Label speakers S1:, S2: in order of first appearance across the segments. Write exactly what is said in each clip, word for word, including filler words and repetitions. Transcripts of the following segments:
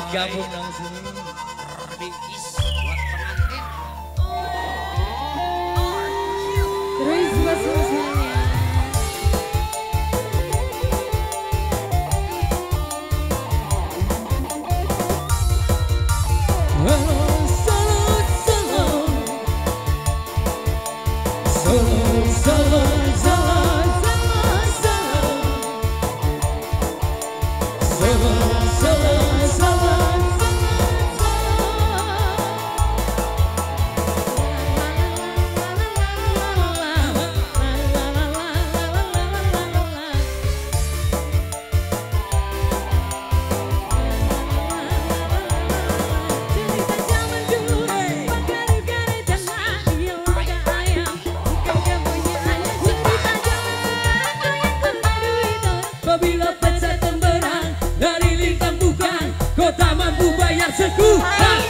S1: gabung dong sini.
S2: Bingkis buat pengantin.
S3: Terus buat semuanya.
S1: Bila pecah temberang dari lintang bukan kau tak mampu bayar seku.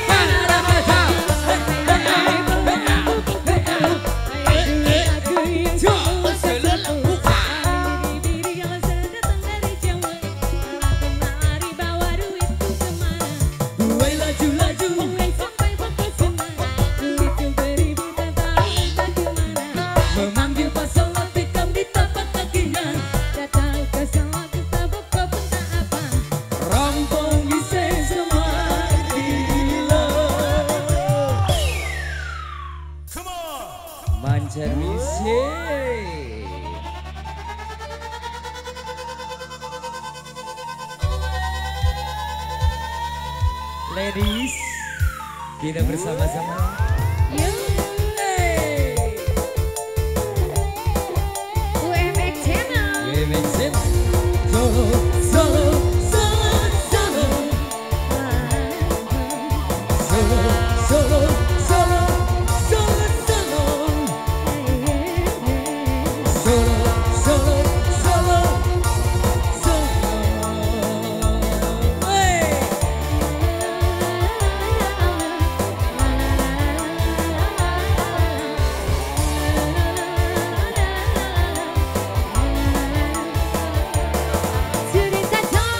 S1: Mancermise. Ladies, kita bersama-sama.
S3: U M X Channel.
S1: U M X Channel. Solo, solo, solo, solo. Solo, solo, solo, solo, solo. Solo, solo, solo, solo. Hey.
S3: Cerita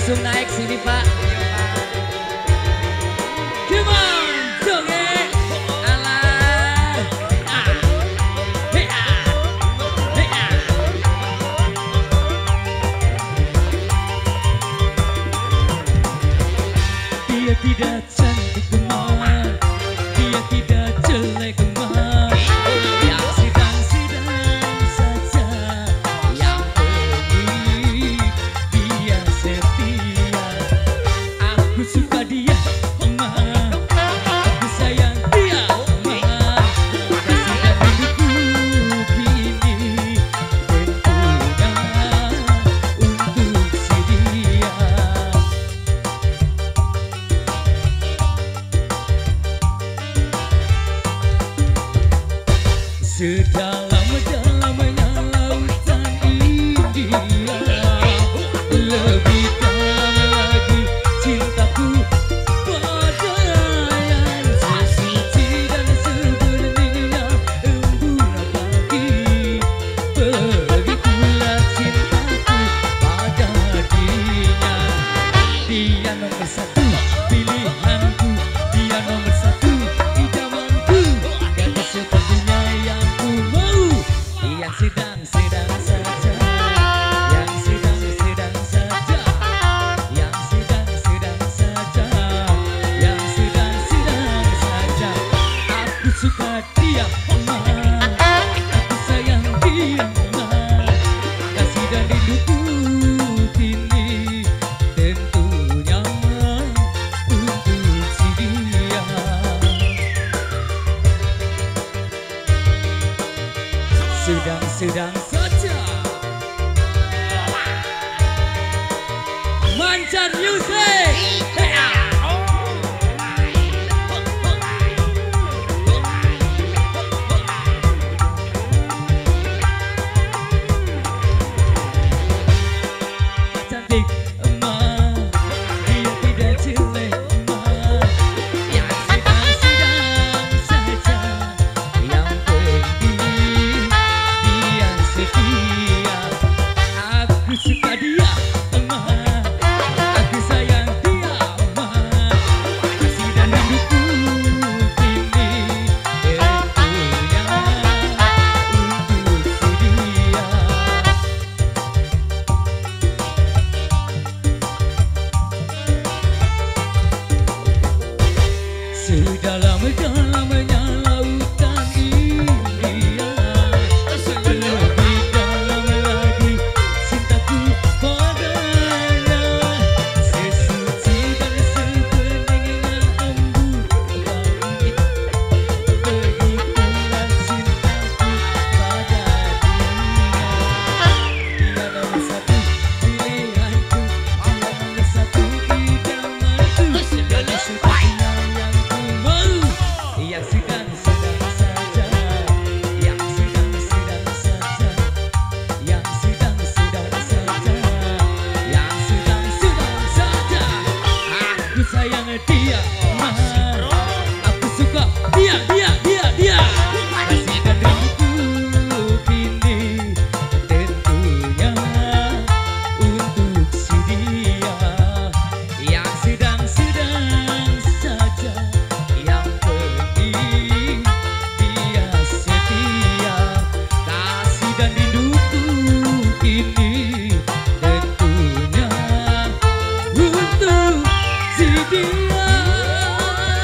S1: langsung naik sini Pak. Come on, joget. Alah. Ah. Hey, ah. Hey, ah. Dia tidak cantik gemar, dia tidak jelek gemar, yang sedang-sedang saja, yang penting dia setia. Aku suka dia, emang. Aku sayang dia, emang. Kasih dan hidupku kini tentunya untuk si dia. Sedalam-dalamnya lautan India, lebih dalam lagi cintaku padanya. Sesuci dan seberningnya embun pagi, begitulah cintaku pada dirinya. Dia nomor satu pilihanku, dia nomor satu idamanku, dan sepertinya yang ku mau, yang sedang-sedang saja, yang sedang-sedang saja, yang sedang-sedang saja, yang sedang-sedang saja. Aku suka dia, emang. Aku sayang dia, emang. Kasih dan hidupku kini tentunya untuk si dia. Sedang-sedang saja. Mancan Music. Cantik emang, dia tidak jelek emang, yang sedang-sedang saja, yang penting dia setia. Aku suka dia, emang. Aku sayang dia, emang. Kasih dan hidupku kini tentunya untuk si dia. Sedalam-dalamnya lautan India, lebih dalam lagi cintaku padanya. Sesuci dan seberningnya embun pagi, begitulah cintaku pada dirinya. Dia nomor satu pilihanku, dia nomor satu idamanku, dan sepertinya yang ku mau, yang sedang-sedang saja, yang sedang-sedang saja, yang sedang-sedang saja, yang sedang-sedang saja. Aku sayang dia, emang. Aku suka dia, dia, dia, dia. Kasih dan hidupku kini tentunya untuk si dia, yang sedang-sedang saja, yang penting dia setia. Kasih dan hidupku kini tentunya untuk si dia.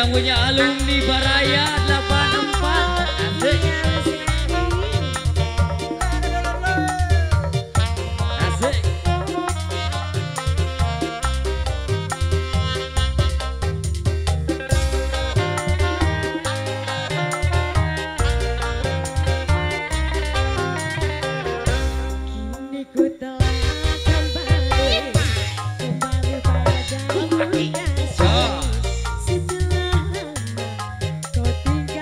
S1: yang punya alumni Baraya delapan empat. Asik. Asik.
S3: Kini ku telah kembali, kembali pada kasih. Setelah lama kau tinggalkan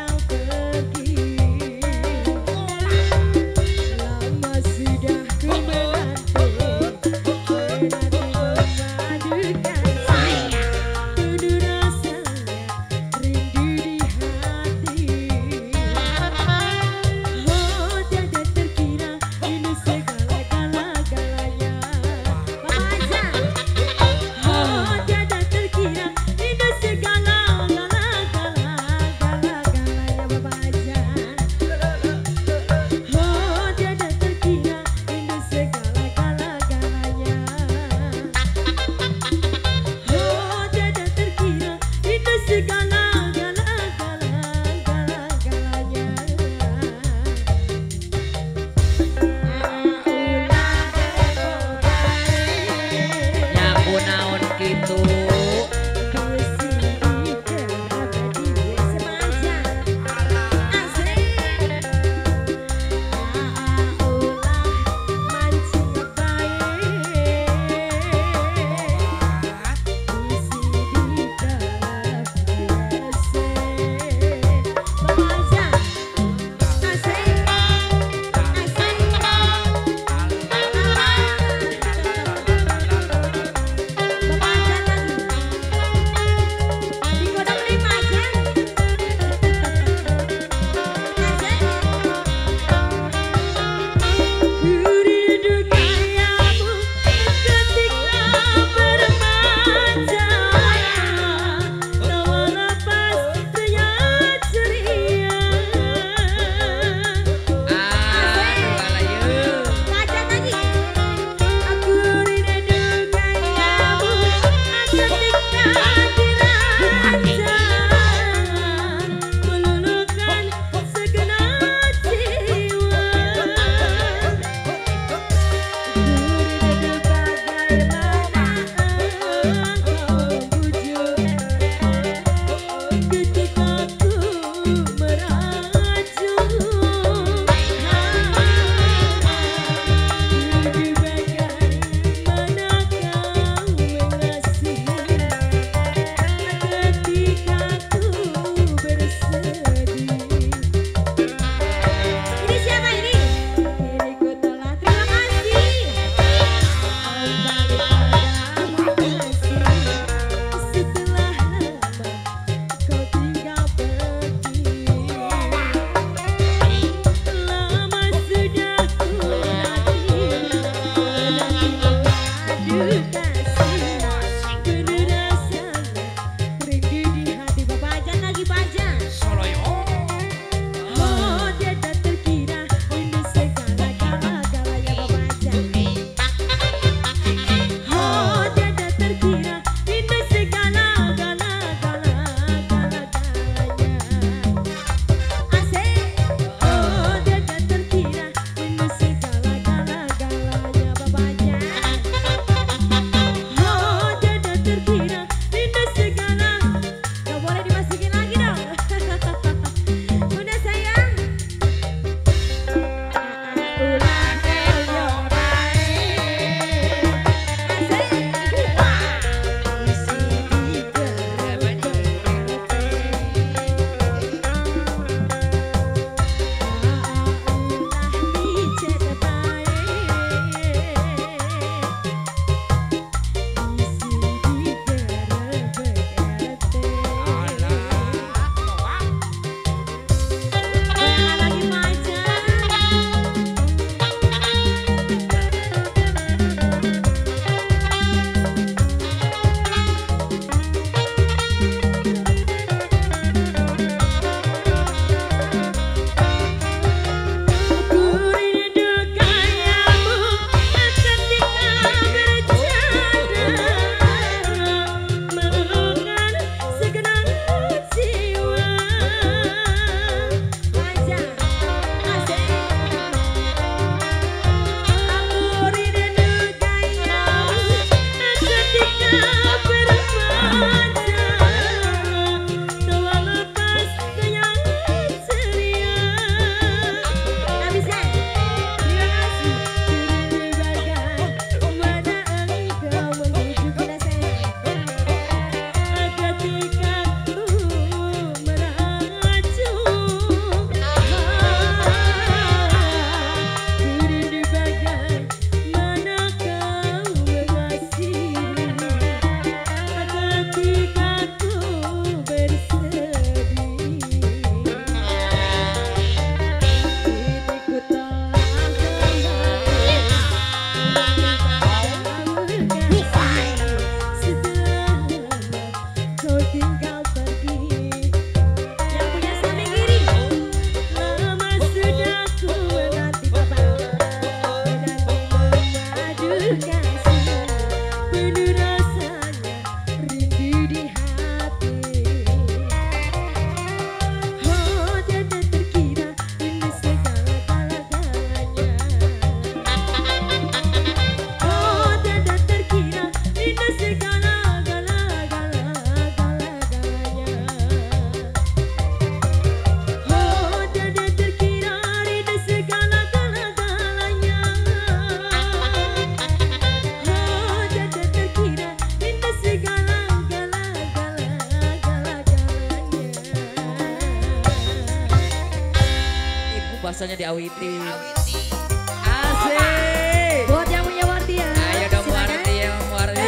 S1: diawitin.
S2: Awiti.
S1: Asik.
S3: Buat yang punya Warti ya.
S1: Ayo dong
S3: silakan.
S1: Warti ya Warti.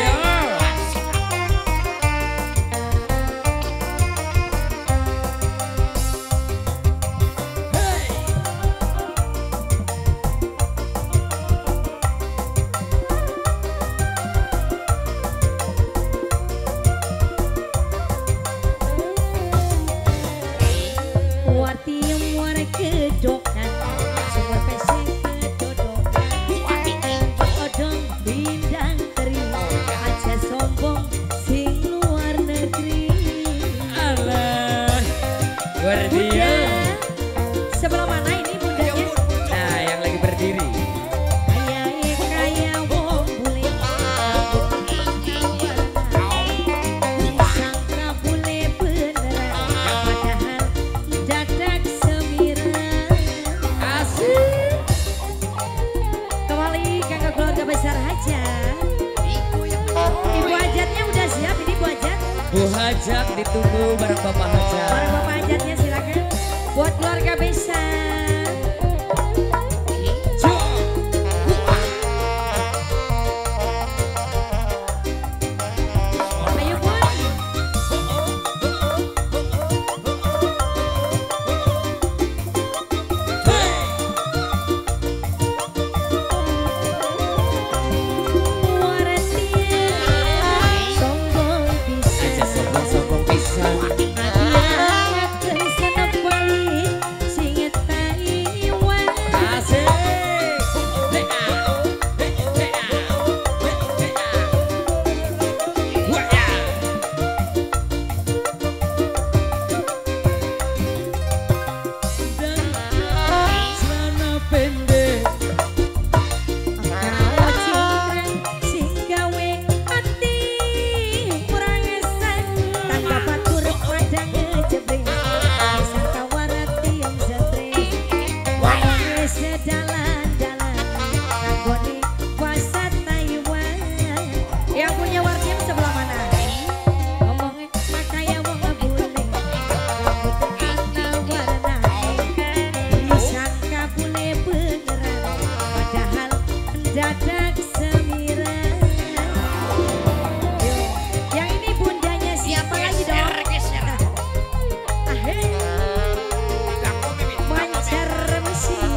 S3: Warti yang muara kedokan, semua pesing kedodokan. Odong bindang teri, aja sombong sing luar negeri.
S1: Alah. Warti ya.
S3: Sebelah mana ini bundanya?
S1: Nah yang lagi berdiri.
S3: Kaya kaya wong bule, sangka bule beneran, padahal dadak semiran.
S1: Asik.
S3: Kembali kakak keluarga besar hajat.
S2: Ibu yang
S3: Ibu hajatnya udah siap ini Bu hajat.
S1: Bu Hajat ditunggu bareng Bapak Hajat.
S3: Para bapak hajatnya silakan. Buat keluarga besar. Ayo Bun. Wartia sombong bisa.
S1: Aja sombong-sombong bisa.
S3: Akan senep balik singet Taiwan.
S1: Asik. Hei, ah. Hei, hei, ah. Hei, hei, ah. Wah, ya. Dan celana pendek.
S3: Kalau cingkrang sing gawe ati kurang esan, tanpa batur padang ngejebring, sangka warati yang stres, wong sedalan-dalan, nggone puasa Taiwan. Yang punya warga sebelah mana? Ngomongnya makanya wong ngebuling, rambutnya warna disangka bule beneran, padahal dadak semiran. Yo, yang ini bundanya siapa lagi dong?
S2: geser.
S3: Aheh,
S2: Kamu mimin.
S3: mancar mesin.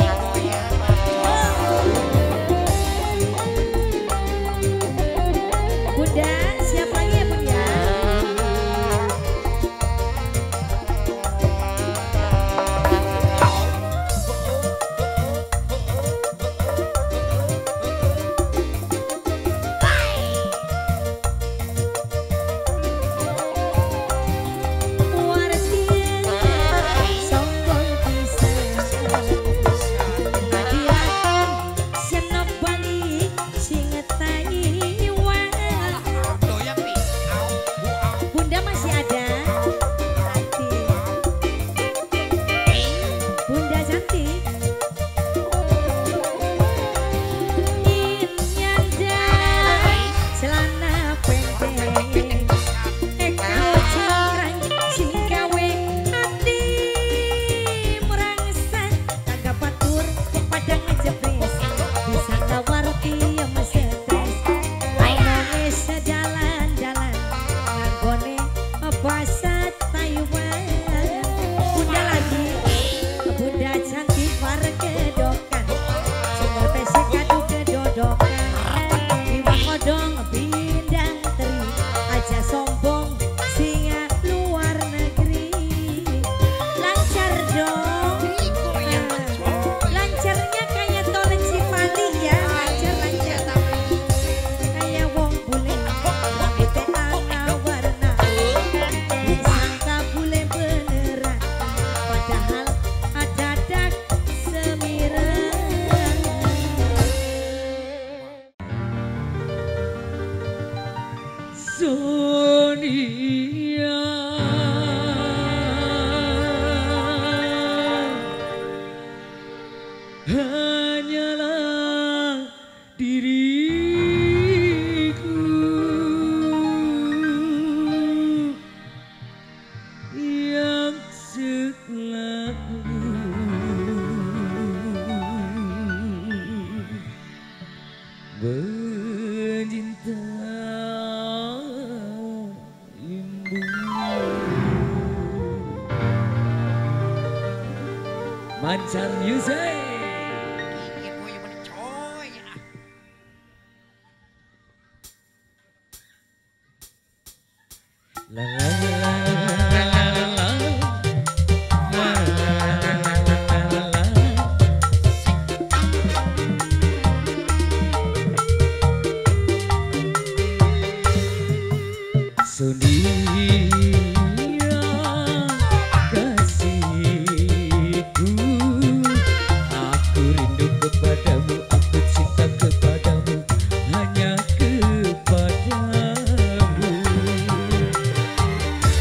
S3: Bunda, siapa lagi ya Bunda? Wartia sombong pisan. Adiakan senep balik singet Taiwan.
S2: Doyan pi. Au, bu, au.
S3: Bunda masih ada? Cantik. Bunda cantik. Ingin nyandang celana pendek. Eko cingkrang sing gawe ati merangsan, kagak batur padang ngejepres, bisa kawarti yang stres, ngomongnya sedalan-dalan, nganggone bahasa Taiwan. Bunda lagi, Bunda cantik warga kedokan, sumber pesik kadu kedodokan, iwak kodong bindang teri, aja sombong singa luar negeri. Lancar dong.
S2: Ibu yang mencoy.
S3: Lancarnya kayak tol Cipali ya, lancar lancar tapi kayak wong bule. Rambutnya angga warna, sangka bule beneran, padahal ada dak semiran.
S1: Sonia hanyalah diriku yang selalu Mencinta ibu. Mancar music.
S2: Iya gue yang mana coy.
S1: La la la la la la la. La la la la la la. Sonia kasihku, aku rindu kepadamu, aku cinta kepadamu, hanya kepadamu.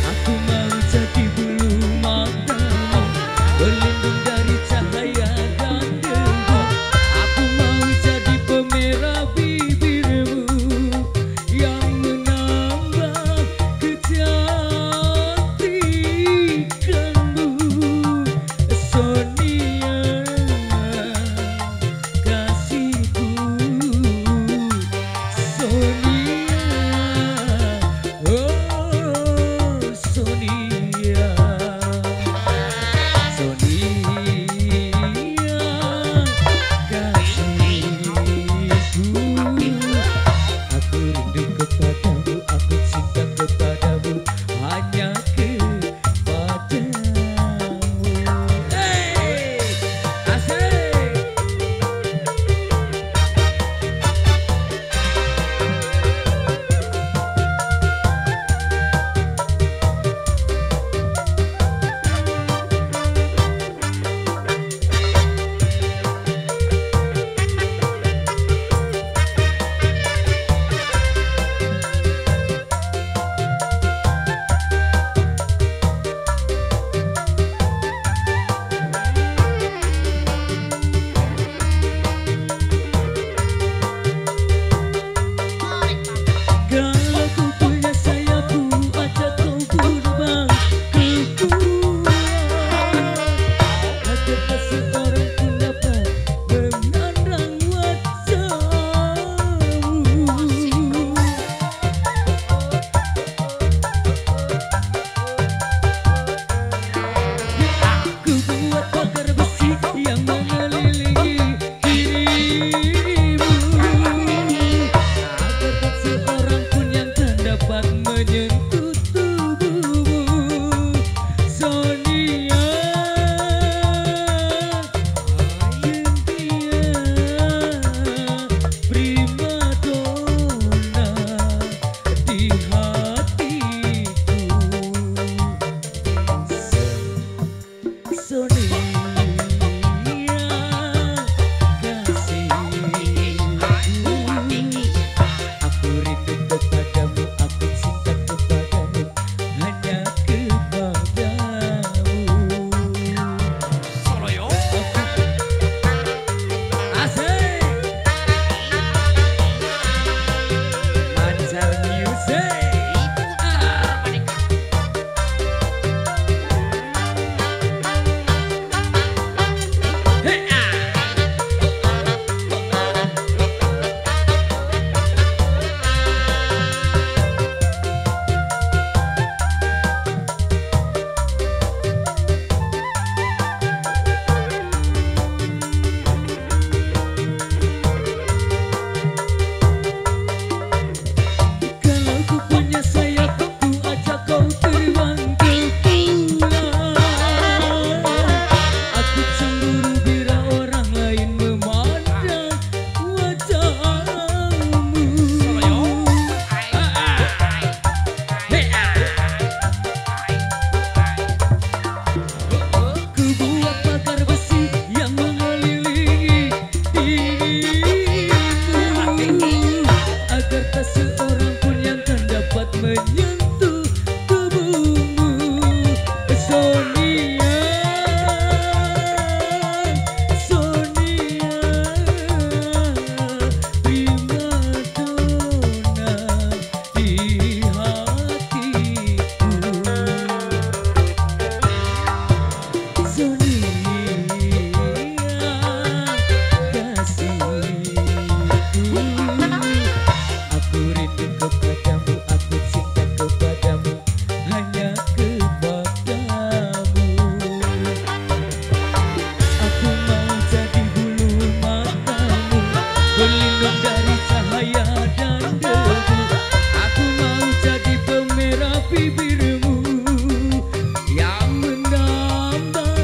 S1: debu. Aku mau jadi pemerah bibirmu yang menambah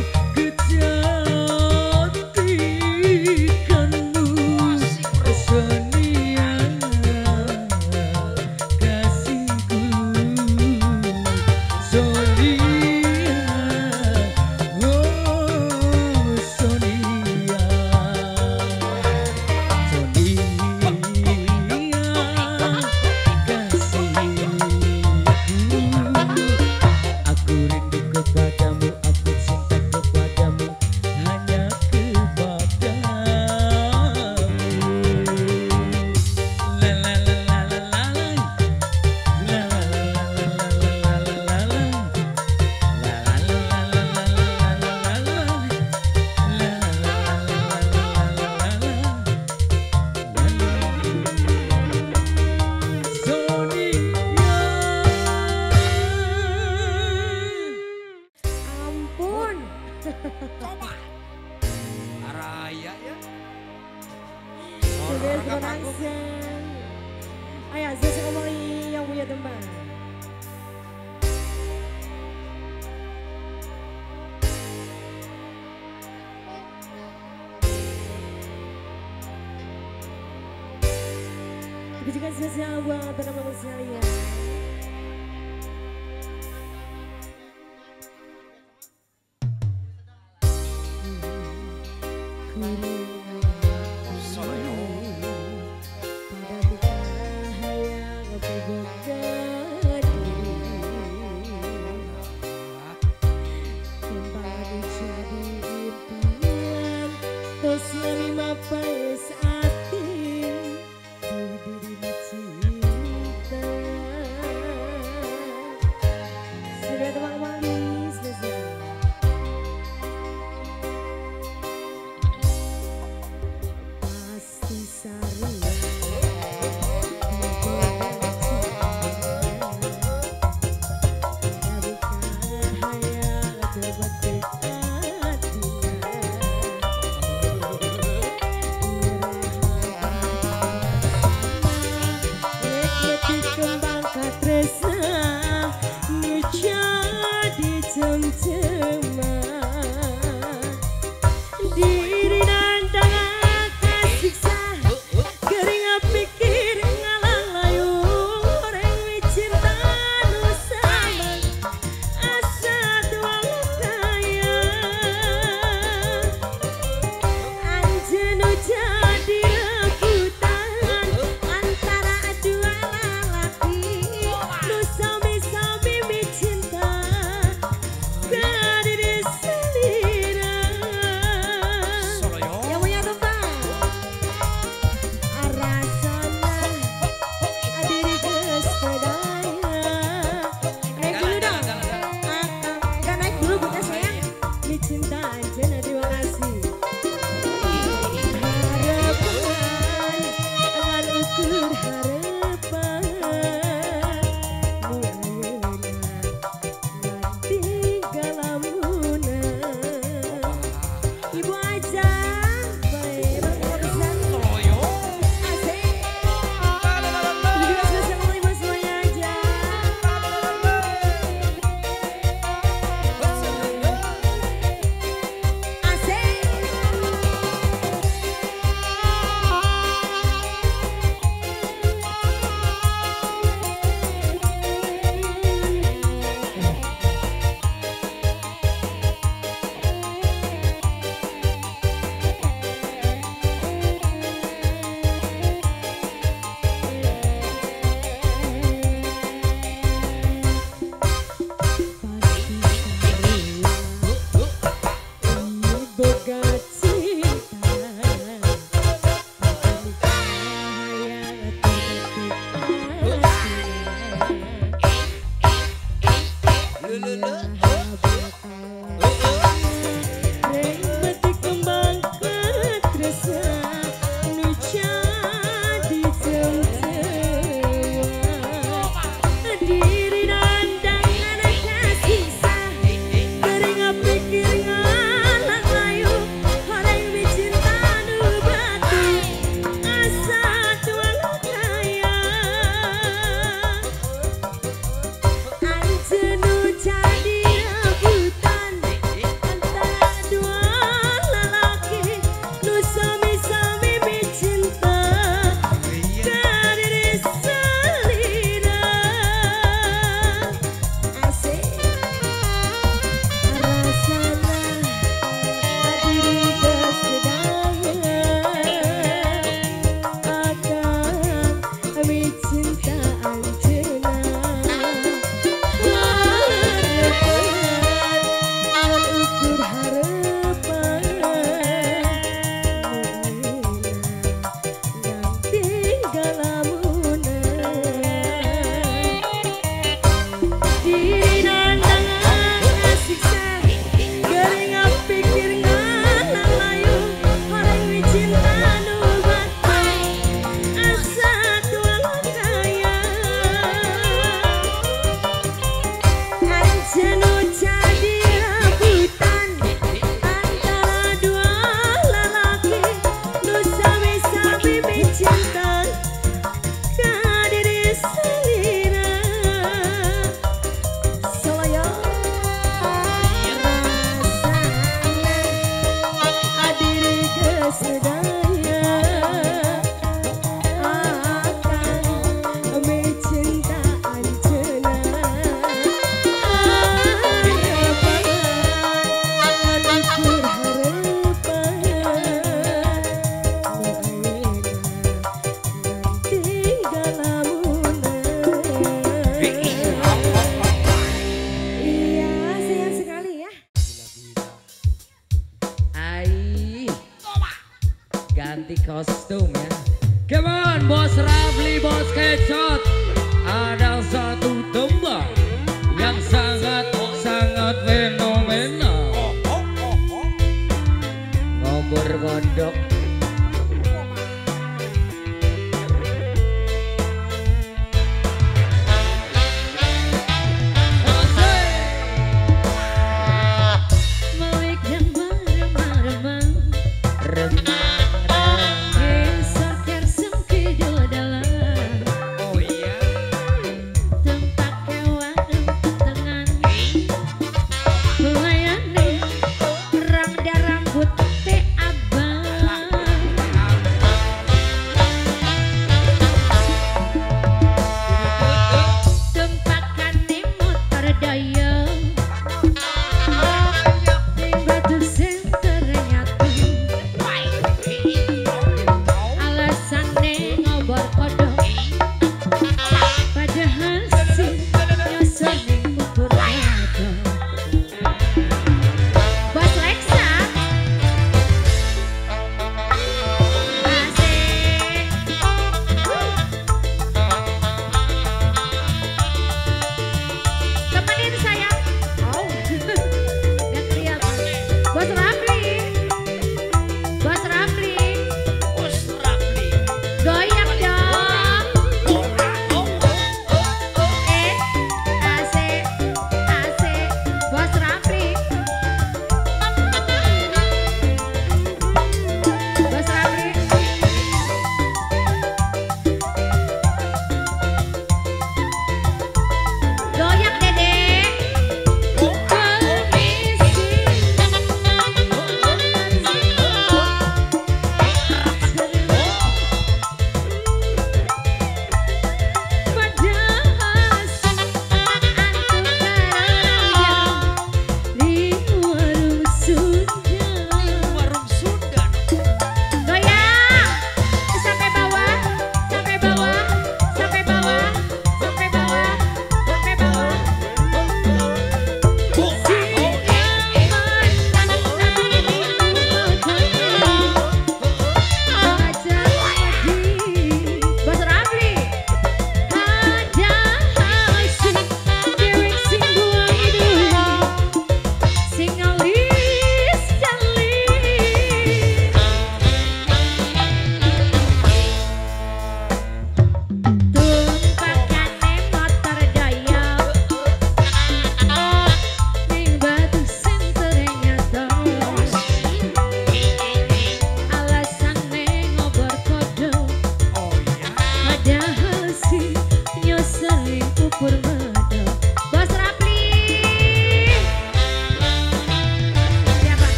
S1: kecantikanmu. Sonia kasihku, Sonia, oh Sonia, aku rindu kepadamu, aku cinta kepadamu, hanya kepadamu. La la la la la la la la la la la la
S3: Ampun.
S2: Coba. Araya ya.
S3: Sudah
S2: Orang gak panggung.
S3: berangkat. Ayo, saya ngomong yang punya tempat. Kebijakan spesial buat teman-teman sekalian.
S2: Solo.
S3: Pada kita hayang berbogari, kembali jadi impian. Terus lima pais hati di diri cinta.
S1: Come on, Bos Rafli, Bos Kecot. Ada satu tembang yang sangat-sangat fenomenal. Ngobor kodok.
S3: Malik dan maremang-remang, remang-remang, keser-kersem kidul dalam.
S2: Oh iya.
S3: Tempat kewang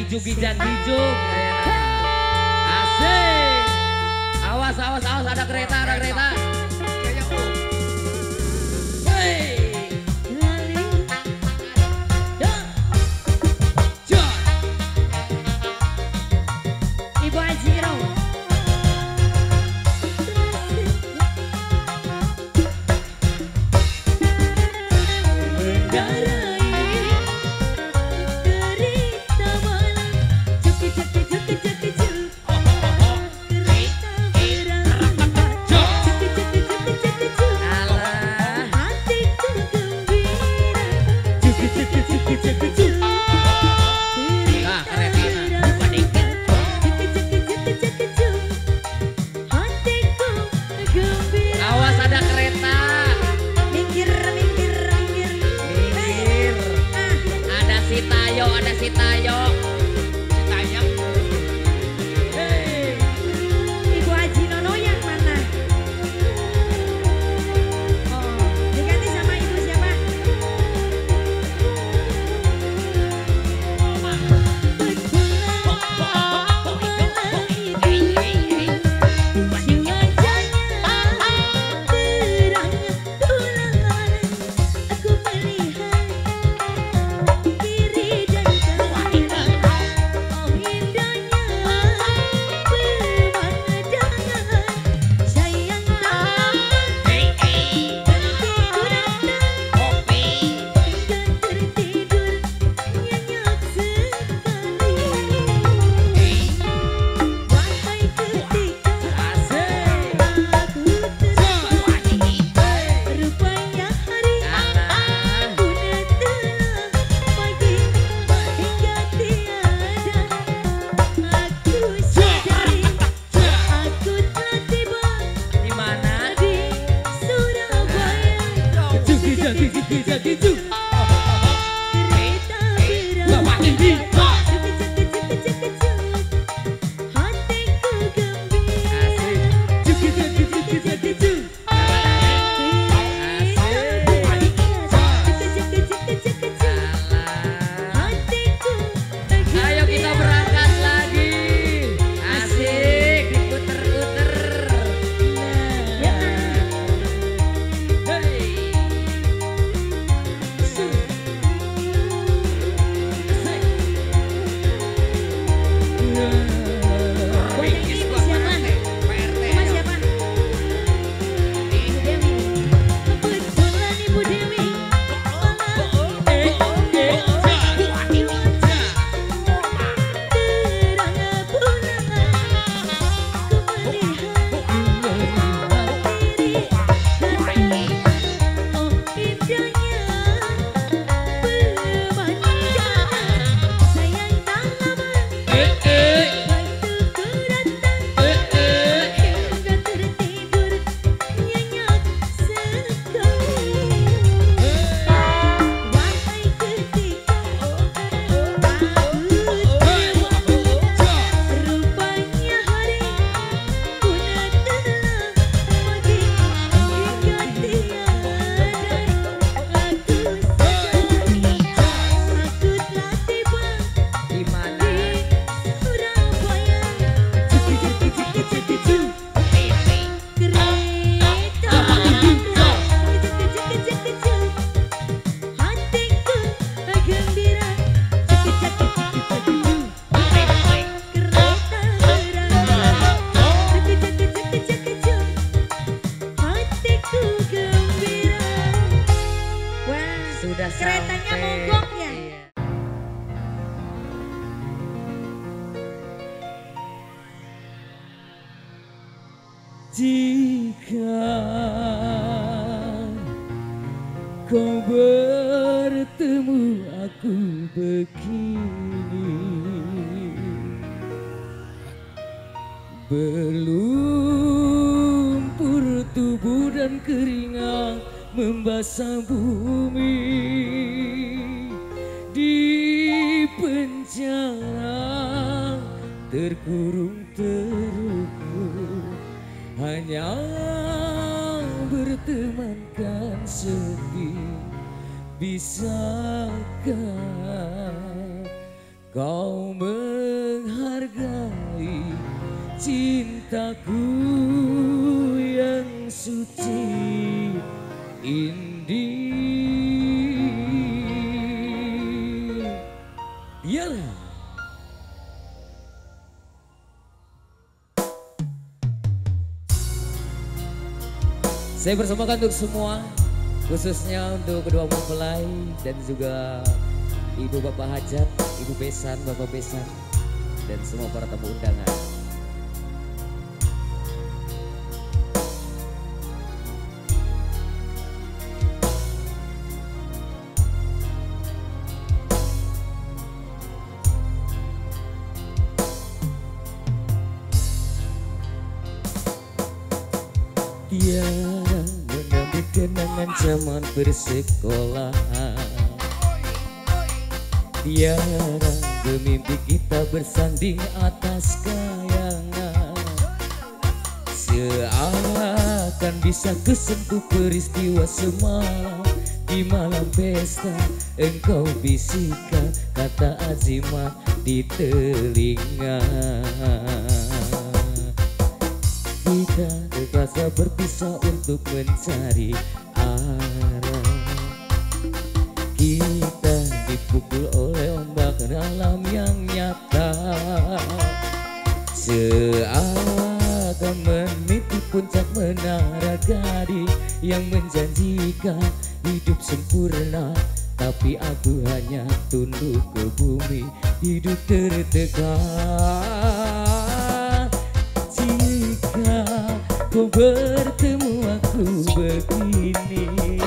S1: gijuk-gijan gijuk. Asik. Awas, awas, awas, ada kereta, ada kereta.
S3: Ibu Ajiro.
S1: Awas ada kereta.
S3: Minggir, minggir, minggir.
S1: Minggir. Ada si Tayo, ada si Tayo. Si Tayo. Hey.
S3: Ibu Haji Nono yang mana? Oh, diganti sama ibu siapa?
S1: Ayo kita berangkat lagi. Asik, diputer-puter. Hey. Sudah
S3: Keretanya
S1: sampai.
S3: mogok ya?
S1: Iya. Jika kau bertemu aku begini, berlumpur tubuh dan keringat membasah bumi, di penjara terkurung terukun, hanya bertemankan sepi. Bisakah kau menghargai cintaku yang suci indi. Iyalah. Saya persembahkan untuk semua, khususnya untuk kedua mempelai dan juga ibu bapak hajat, ibu besan, bapak besan, dan semua para tamu undangan. Tiada mengambil kenangan zaman persekolahan, tiada bermimpi kita bersanding atas kayangan. Seakan bisa kesentuh peristiwa semalam di malam pesta, engkau bisikan kata azimat di telinga. Kita terpaksa berpisah untuk mencari arah. Kita dipukul oleh ombak alam yang nyata, seakan meniti puncak menara gading yang menjanjikan hidup sempurna. Tapi aku hanya tunduk ke bumi, hidup tertekan. Jika kau bertemu aku begini,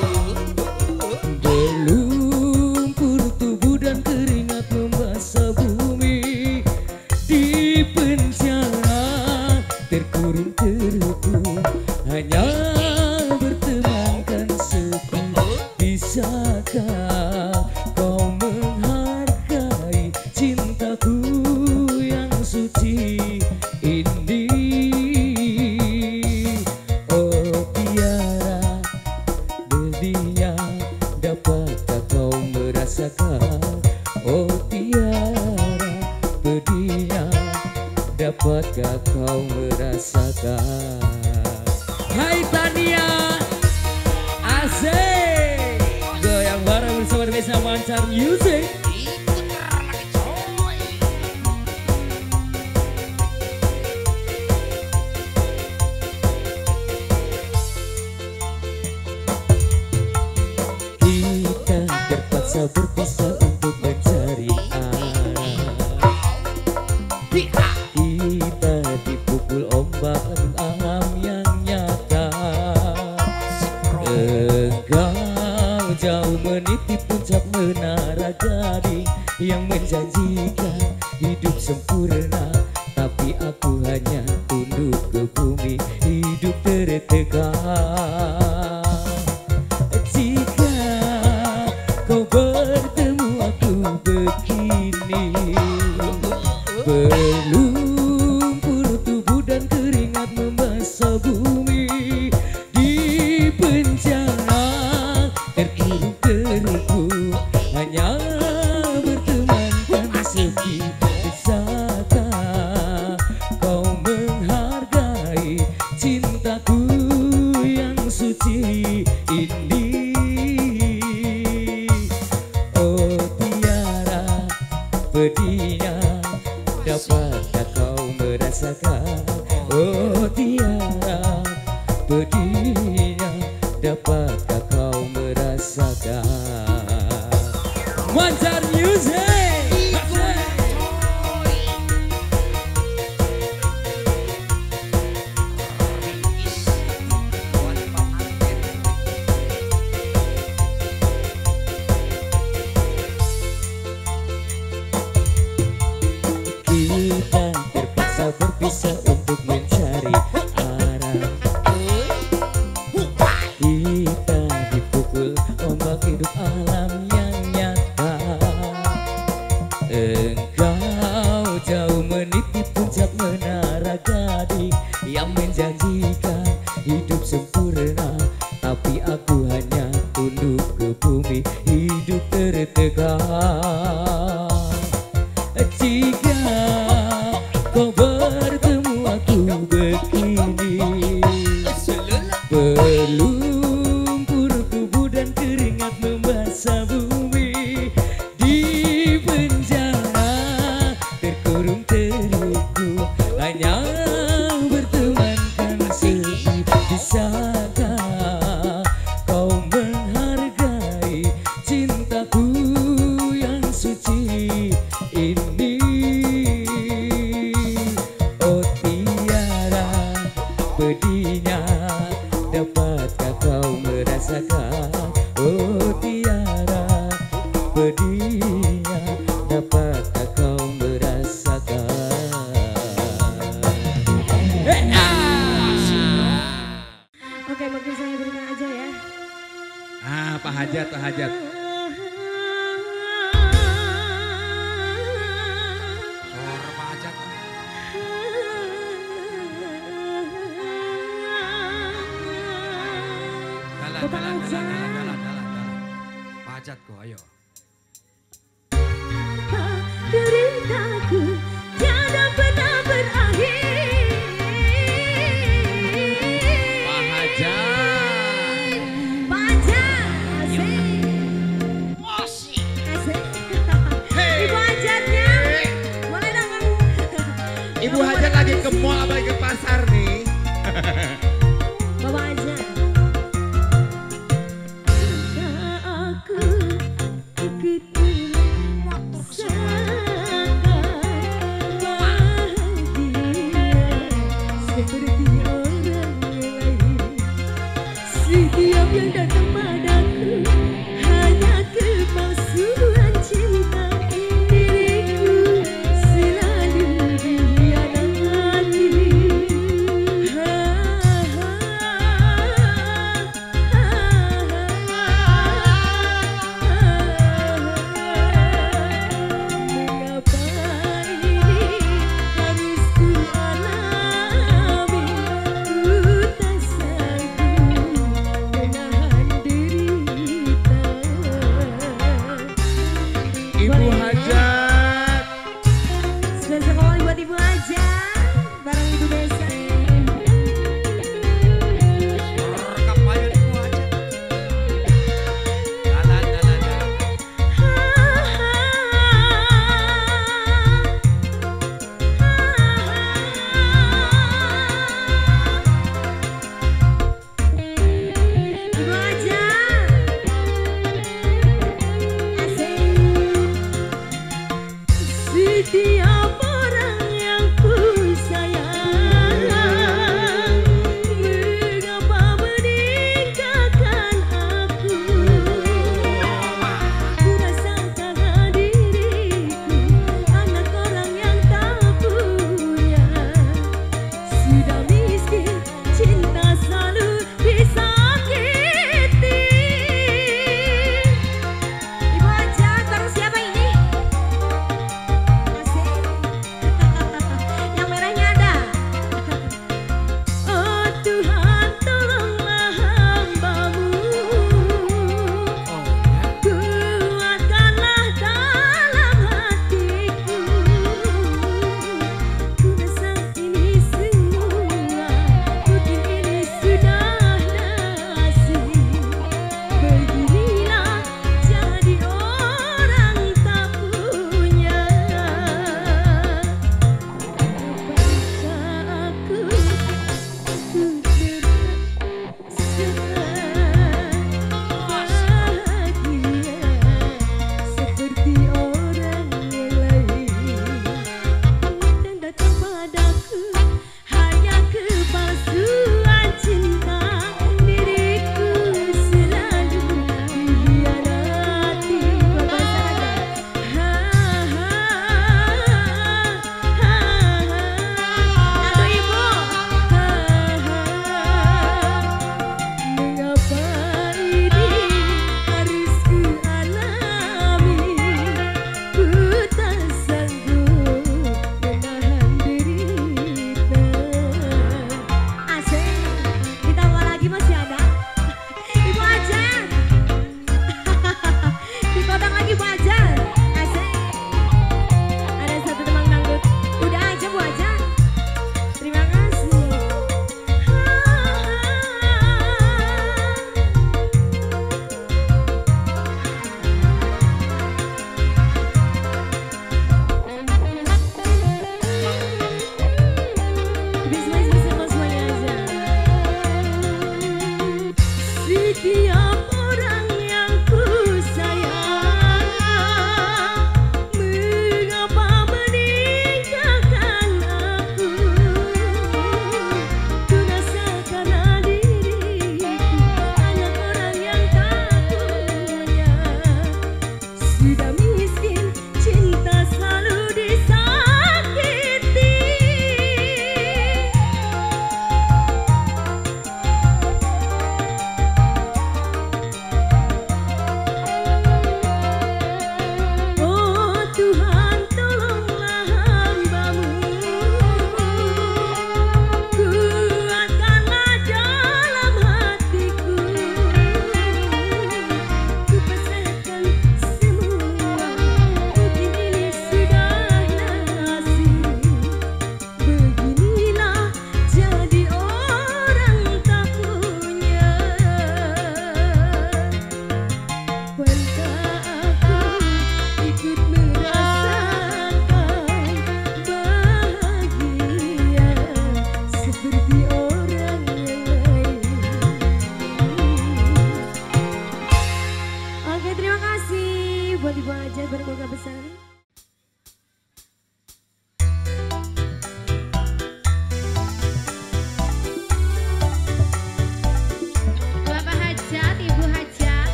S1: berlumpur tubuh dan keringat membasah bumi, di penjara terkurung terhukum, hanya bertemankan sepi. Bisakah kau menghargai cintaku yang suci ini? Oh tiara bedinya, dapatkah kau merasakan? Oh tiara bedinya, dapatkah kau merasakan? Hai Tania, asik, goyang bareng bersama Desa Mancar Music. Kita terpaksa berpisah untuk mencari arah. Kita dipukul ombak alam yang nyata. Engkau jauh meniti puncak menara gading yang menjanjikan hidup sempurna. Tapi aku hanya tunduk ke bumi, hidup tertekan. Jika kau bertemu aku begini, berlumpur tubuh dan keringat membasah bumi, di penjara terkurung terhukum, hanya bertemankan sepi. Bisakah kau menghargai cintaku yang suci ini? Oh tiara bedinya, dapatkah kau merasakan? Oh tiara bedinya, dapatkah kau merasakan? Mancar Music. Kita terpaksa berpisah untuk mencari arah. Kita dipukul ombak hidup alam yang nyata. Selumpur tubuh dan keringat membasah bumi. Di penjara terkurung terhukum, hanya bertemankan sepi. Bisakah kau menghargai cintaku yang suci ini? Oh tiara pedihnya, dapatkah kau merasakan? Oh tiara pedihnya, dapatkah kau merasakan? Hey, ah!
S3: Oke, mungkin saya berikan aja ya.
S2: Ah, Pak Hajat, Pak Hajat. Suara Pak Hajat. Jalan,
S3: Bapak
S2: jalan,
S3: Hajat.
S2: jalan, jalan, jalan, jalan, jalan. Pak Hajat kok, ayo.
S3: Deritaku tiada pernah berakhir.
S2: Pak Hajat.
S3: Pajak asik. Asik. Ibu Hajatnya boleh dong kamu.
S2: Ibu Hajat lagi ke mall apa lagi ke pasar nih?
S3: Bapak Hajat. Jika aku ketulah sangat bahagia seperti orang lain. Setiap yang datang padaku hanya kepalsuan cinta. Diriku selalu dikhianati. Mengapa ini harus ku alami? Ku tak sanggup menahan diri.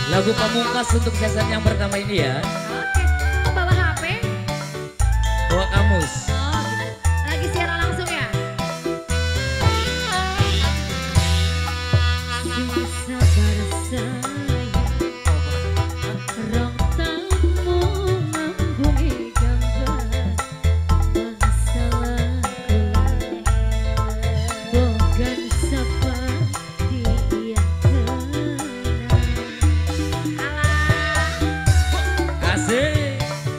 S1: Lagu pamungkas untuk season yang pertama ini ya.
S3: Oke, oh, bawa H P?
S1: Bawa kamus.
S3: Oh, lagi siaran langsung ya? Sabar sayang, rong tamu ngambungi gambar masalah kula, bukan sapa dia kenal.
S1: Asik.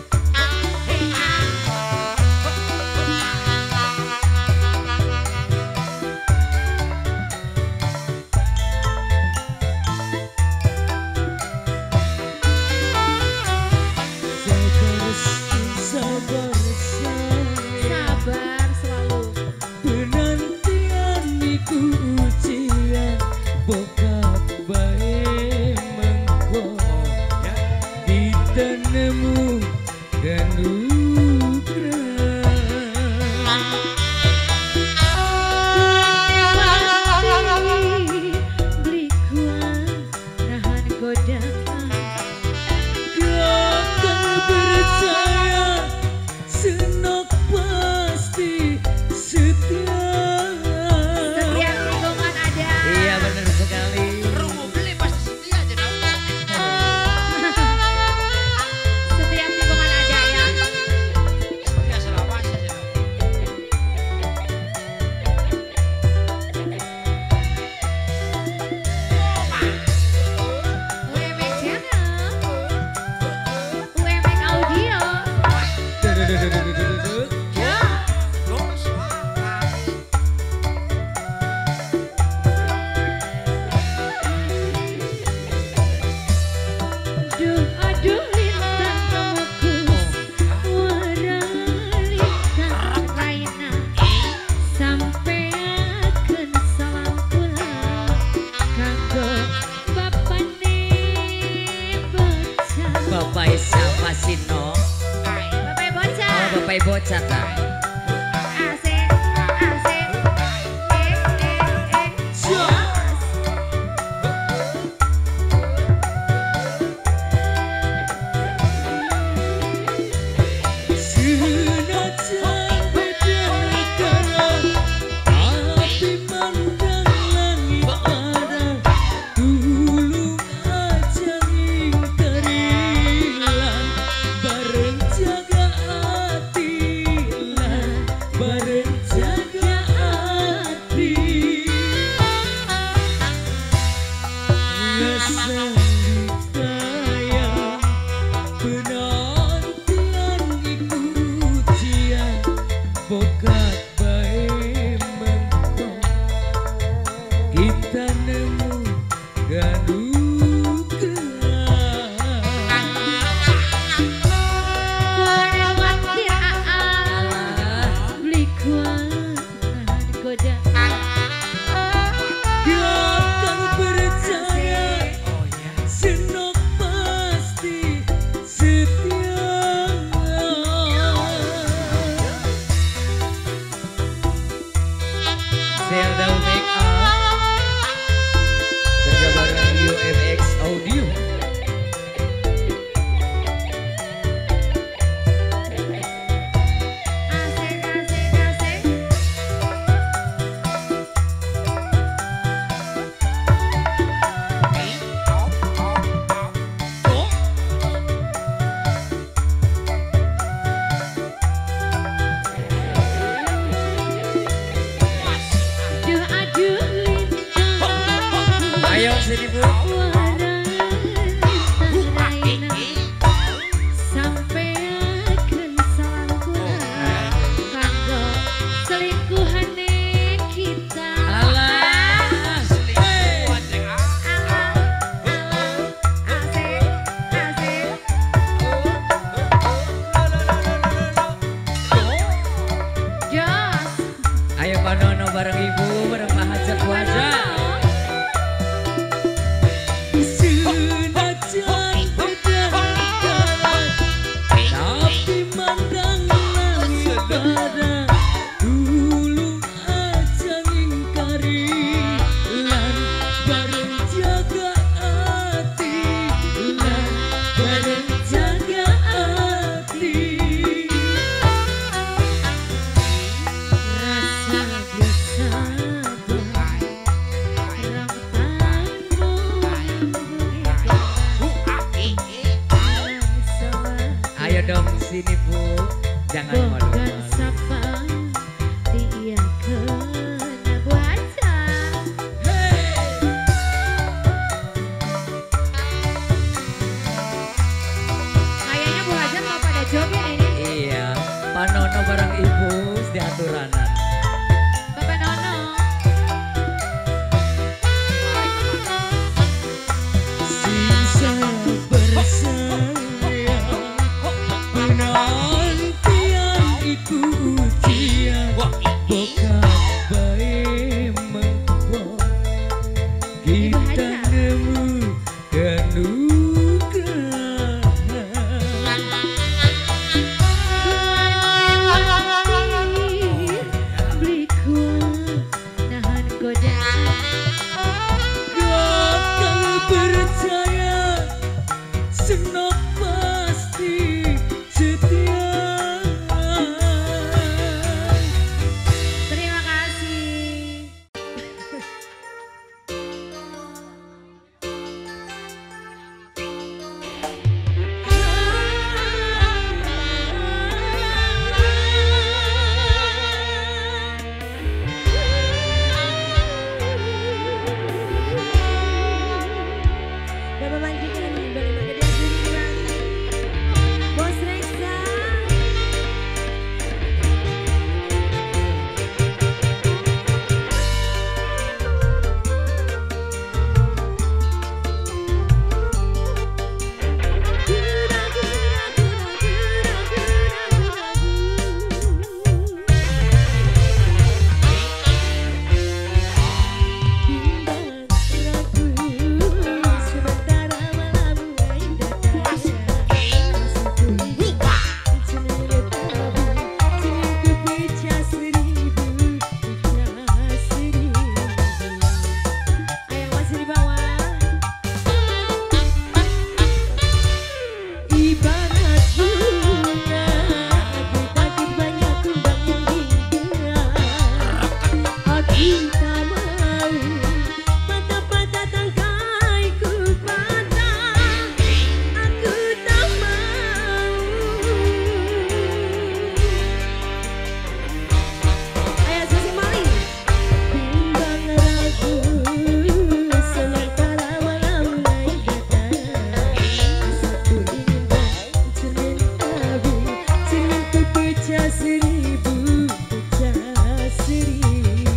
S1: Sabar
S3: Sabar selalu.
S1: penantian iku ujian bokap bae mengko kita nemu ganugrah.
S3: Beli kuat nahan godaan.
S1: Gak percaya senok pasti setia.
S3: Setiap lingkungan ada.
S1: Iya benar sekali.
S4: Rumah beli pasti setia aja dong.
S3: Setiap lingkungan ada ya.
S4: Ya selawas aja dong.
S3: U M X Channel, U M X Audio. Ya.
S4: Dong suara.
S3: Duh aduh lintang temuku, warang lintang raina. Sampeakeun salam kula kanggo bapane bocah.
S1: Bapak siapa sih no?
S3: Bapak bocah.
S1: Oh bapak bocah ta.
S3: Asik, asik. Eh, eh, eh.
S1: Senajan beda negara, tapi mandang langit arah. Tulung aja ngingkarilan, bareng jaga hati lan, bareng jaga hati. Ngesang ditayang, penantian iku ujian bokat bae mengko kita nemu ganugrah.
S3: Kuarewatir aa, beli kuat nahan godaan.
S1: Gak percaya
S4: Oh ya.
S1: senok pasti setia. Zelda Make Up kerja bareng U M X Audio.
S3: Asik, asik, asik. Duh aduh lintang.
S1: Ayo sini bu.
S3: Warang lintang raina. Sampeakeun salam kula kanggo selingkuhane kita.
S1: Alah.
S4: Selingkuhan ceng ah.
S3: Asik, asik. Jos.
S1: Ayo Pak Nono bareng ibu, bareng Pak Hajat Bu Hajat. dong sini Bu. Jangan
S3: Bukan
S1: malu-malu.
S3: sapa dia kena baca. Kayaknya Bu Hajar mau pada joget ini.
S1: Iya, Pak Nono bareng Ibu di aturanan.
S3: Bapak Nono.
S1: Sisa bersayang penantian iku ujian bukan baik mengkau kita nemu
S3: Beli kuat nahan godaan.
S1: Gak percaya senok pasti setia.
S3: Terima kasih. Bapak Manjikan, boleh pakai dia sendiri. Bos Reksa. Ayang masih di bawah. Ibarat bunga, aku takut banyak tumbang yang indah. Aku tak mau patah-patah tangkaiku patah. Aku tak mau. Ayo Susi Mali. Bimbang ragu sementara malam mulai datang. Aku ingin cermin tabir, cerminku pecah seribu, pecah seribu.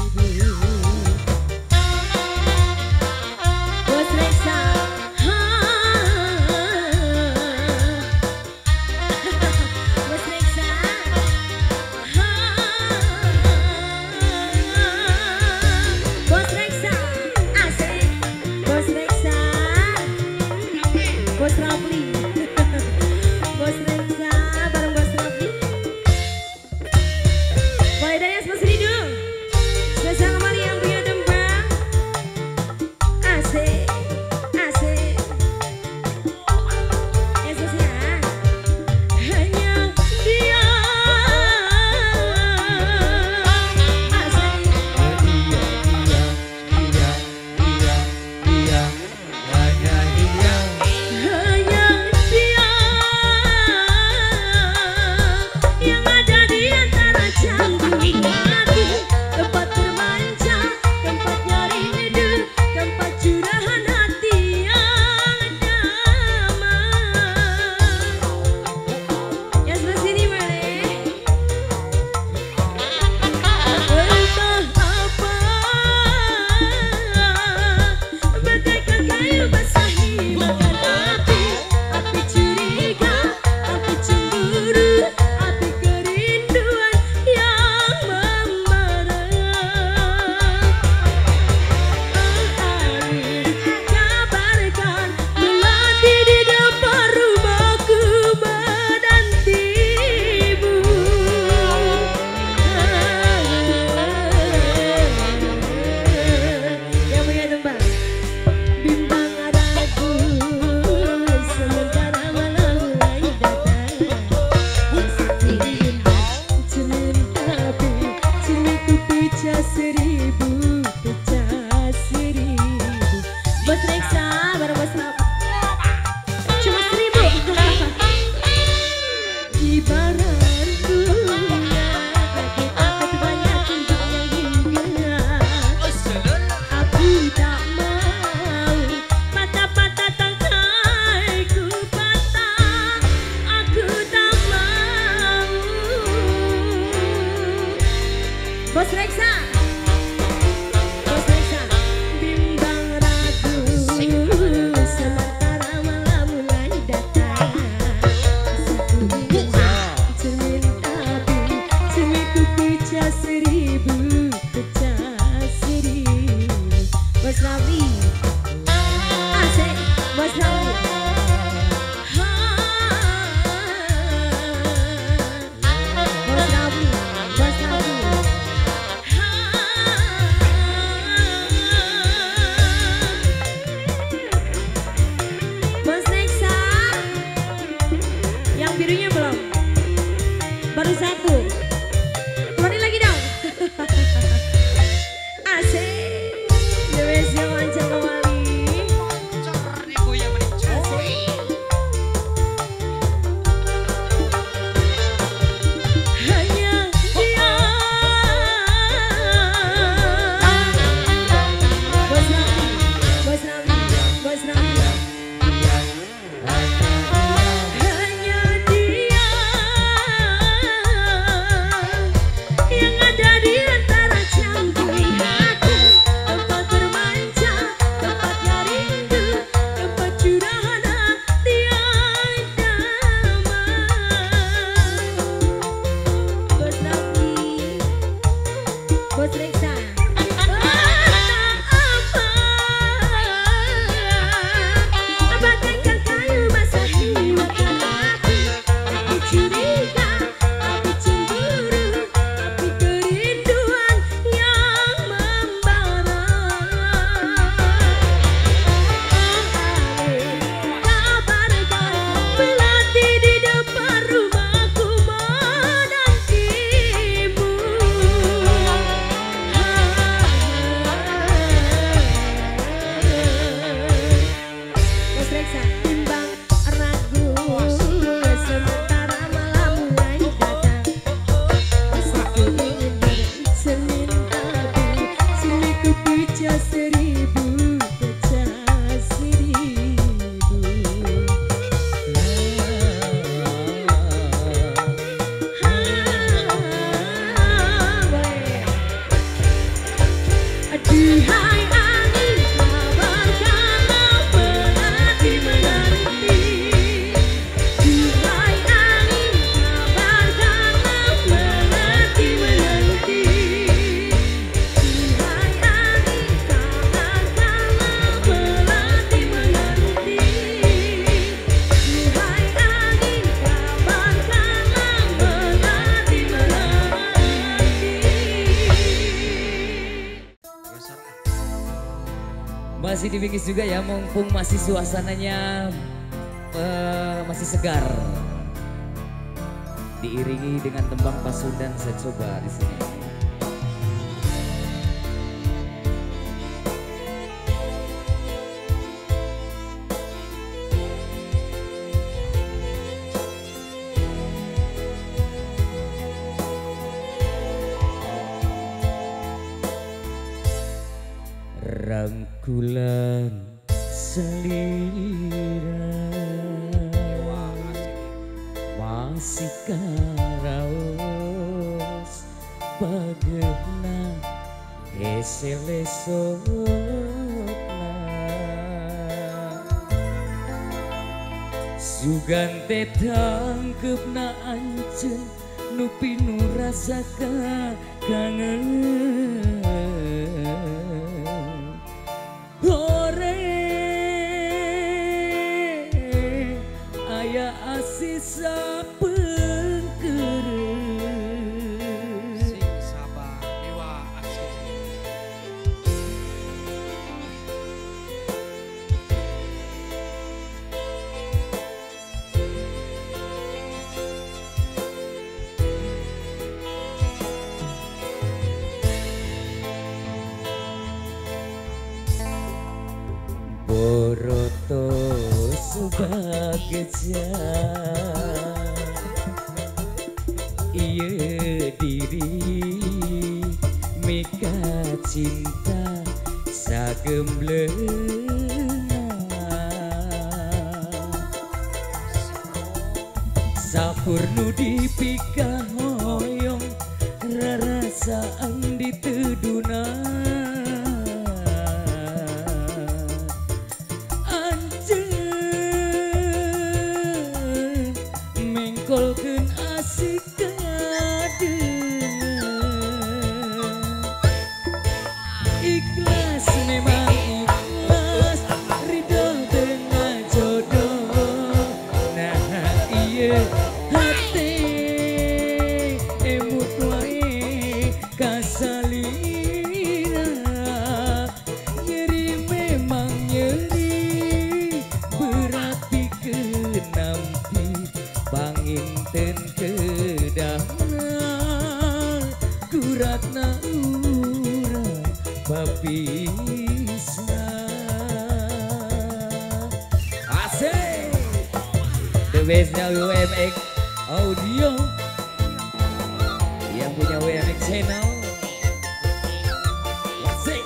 S3: Bos Reksa, ha. Bos Reksa, ha. Bos Reksa, asik. Bos Reksa, Bos Rafli. Bos Reksa bareng Bos Rafli. Boleh dance Mas Ridu. Spesial kembali yang punya tembang. Asik, asik. Yesus ya. Hanya dia. Asik. Hanya dia yang ada di antara jantung hati, tempat bermanja, tempat nyari hidup, tempat curahan hati yang damai. Yang sebelah sini boleh. Entah apa, bagaikan kayu basahi makan api, api curiga, api cemburu, api kerinduan yang membara. Alir kabarkan melati di depan rumahku menantimu. Yang punya tembang. Bimbang ragu sementara malam mulai datang. Cermin tabir, cerminku pecah seribu, pecah seribu. Bos Reksa bareng Bos Rafli. Cuma seribu. seimbang ragu sementara malam mulai datang. Satu ingin bercermin tapi siliku pecah seribu, pecah seribu. Duhai angin, kabarkanlah melati menanti. Duhai angin, kabarkanlah melati menanti. Duhai angin, kabarkanlah melati menanti. Duhai angin, kabarkanlah melati menanti.
S4: Geser ah.
S1: Masih dibingkis juga ya, mumpung masih suasananya eh, masih segar. Diiringi dengan tembang Pasundan saya coba di sini. Rangkulan selira masih karaos bagena eselesokna sugante tangkepna ancen nupi nu rasa kangen. Hore aya asisa pengkeureun
S4: Sing sabar dewa asik.
S1: Boroto sebagai iya diri mika cinta sagemblena sapurnu dipika hoyong rarasaan diteduna mengkolkeun asik kadengan ikhlas memang ikhlas ridho dengan jodoh nah iya hati emut wae kasalina nyeri memang nyeri berarti kenampi panginten kedahna kuratna urang bapisna asik the bestnya W M X Audio yang punya W M X Channel asik.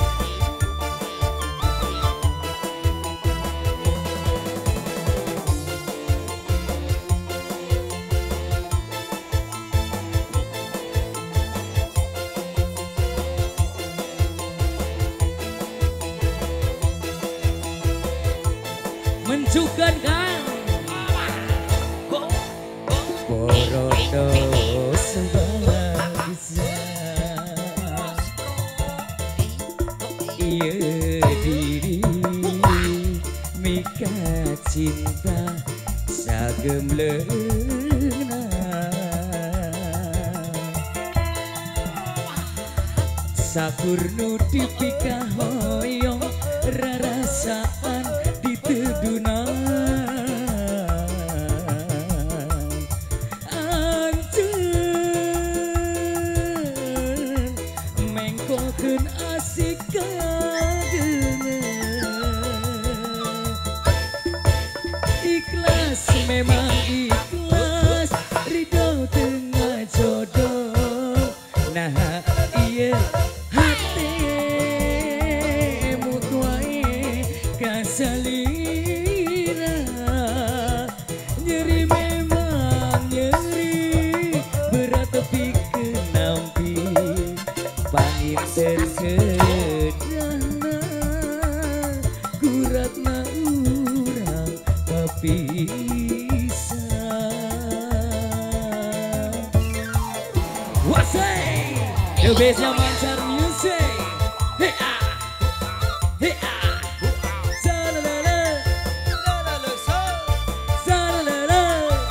S1: Mencukan kan Borodo sebagisa iya diri mika cinta sagemleuna sakurnu dipika hoyong rarasaan diteduna ancen mengkolkeun asik kadengan salira, nyeri memang nyeri, berat tapi kenampi, pangit tersedana, guratna urang papisah. Wasai, the best-nya Mancar Music. Hey ah, hey ah, salalala, salalala,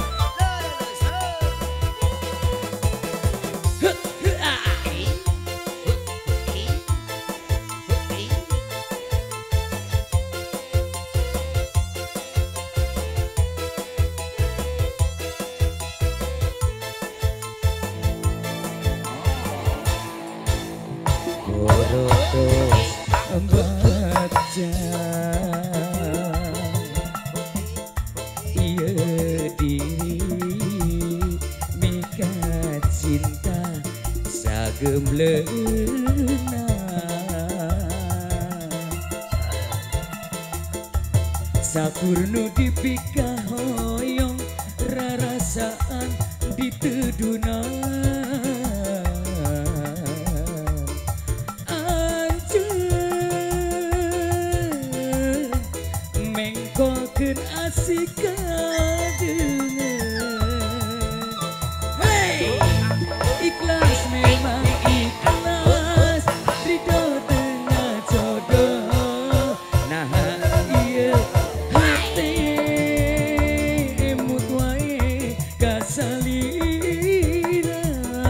S1: huh, huh, ah. Terus baca iya diri mika cinta sagemleuna sakurnu dipika hoyong rarasaan diteduna mengkolkeun asik kadengen. Hey, ikhlas memang ikhlas, ridho tengah jodoh. Nah iya hati emut wae kasalira,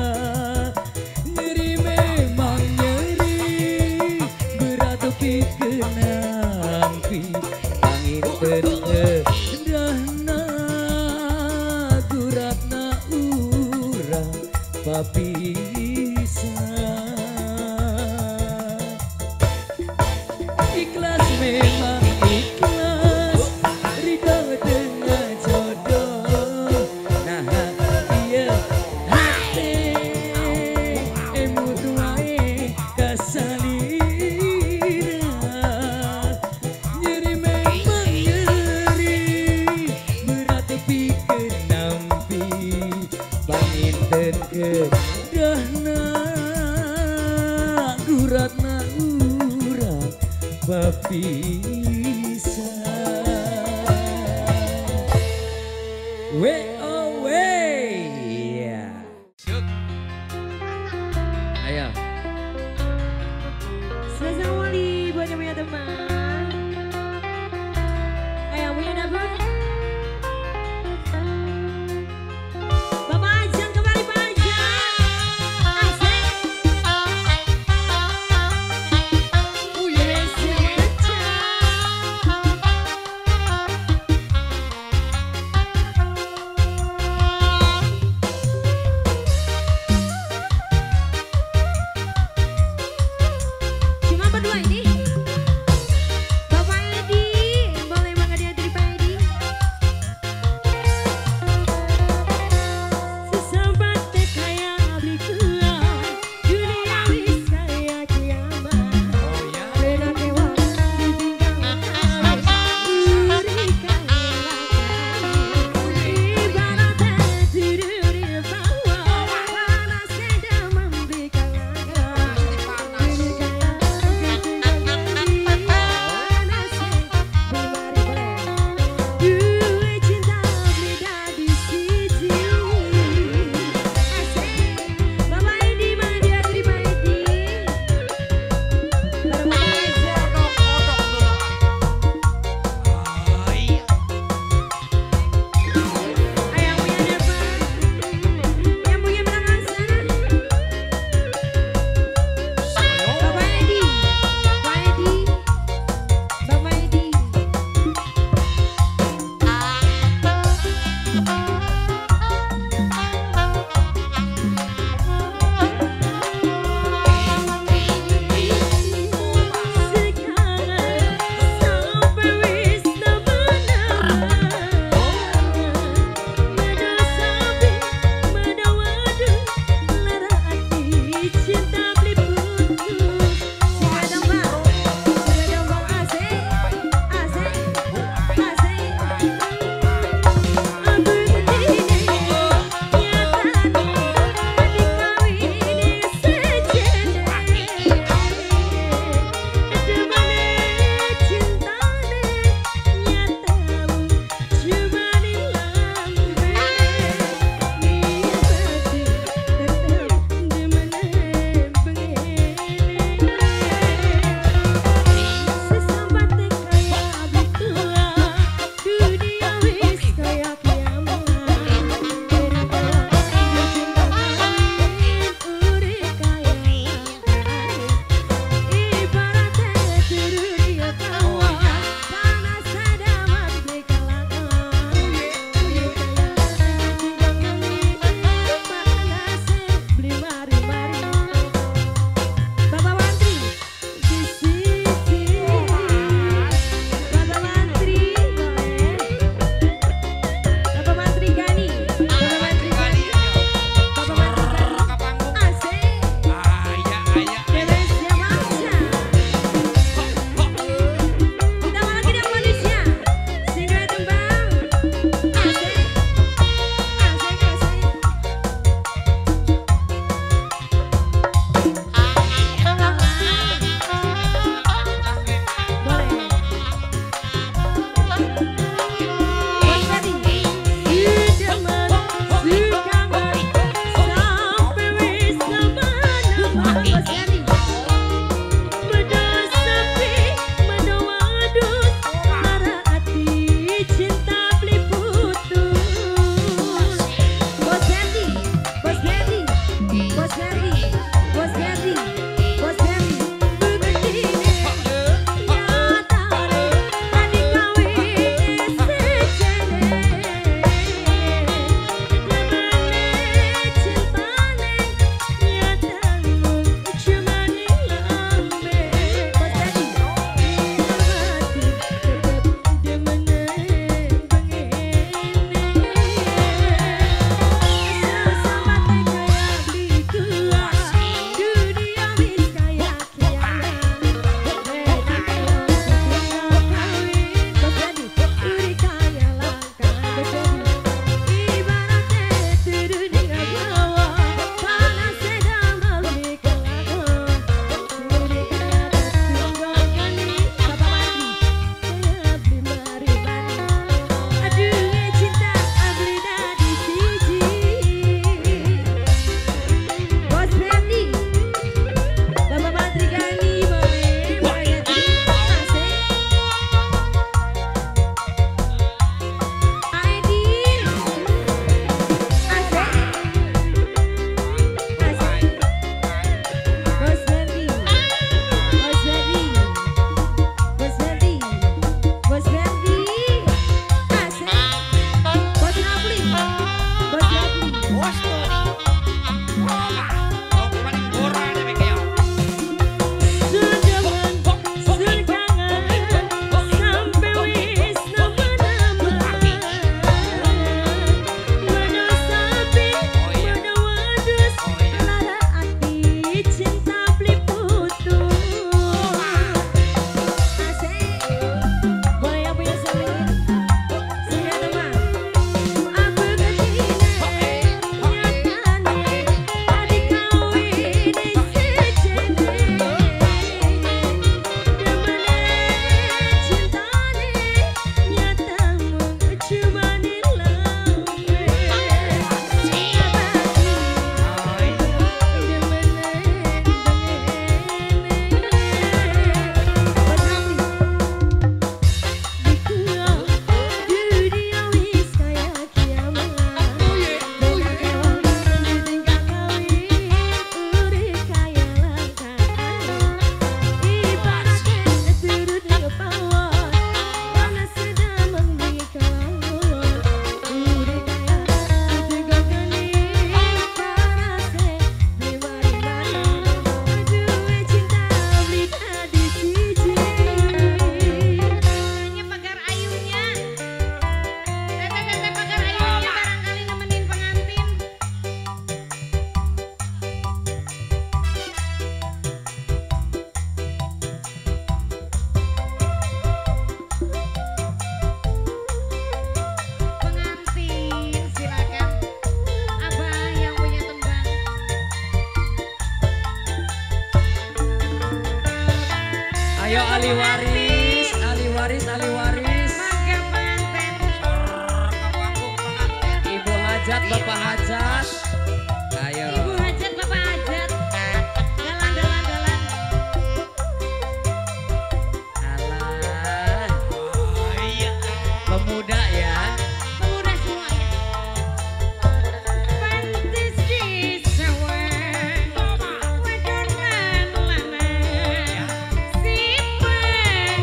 S1: nyeri memang nyeri, berat tapi kenampi. Sederhana guratna urang papisah. Ikhlas memang ikhlas, ridho dengan jodoh. Nah iya hati emut wae kasalira, nyeri memang nyeri, Ali waris, ali waris, ali waris.
S3: Mangga Panten.
S1: Ibu hajat, bapak hajat. Ayo.
S3: Ibu hajat, bapak hajat. Dalan, dalan, dalan.
S1: Alah. Pemuda ya.
S3: Pemuda semuanya. Pantes disawang. Wajonan lanang. Si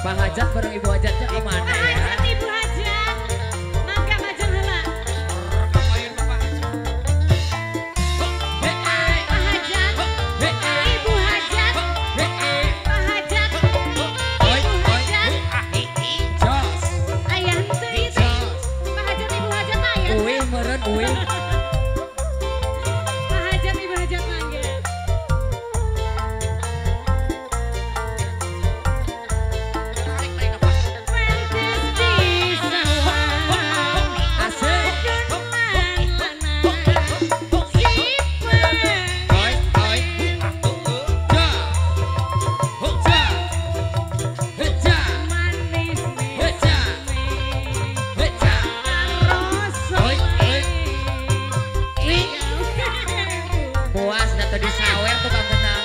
S1: Pak Hajat bareng Ibu Hajatnya kemana
S3: Pak
S1: ya?
S3: Hajat, Ibu Hajat. Mangga majeng heula.
S4: Ngapain Bapak Hajat?
S3: Pak Hajat, Ibu Hajat, Pak Hajat, Ibu Hajat.
S1: Jos.
S3: Ayah teu ieu teh. Pak Hajat, Ibu Hajat ayah.
S1: Uwi meureun uwi.
S3: Pak Hajat, Ibu Hajat mangga.
S1: Asik. Puas datu disawer tuh kang kenang.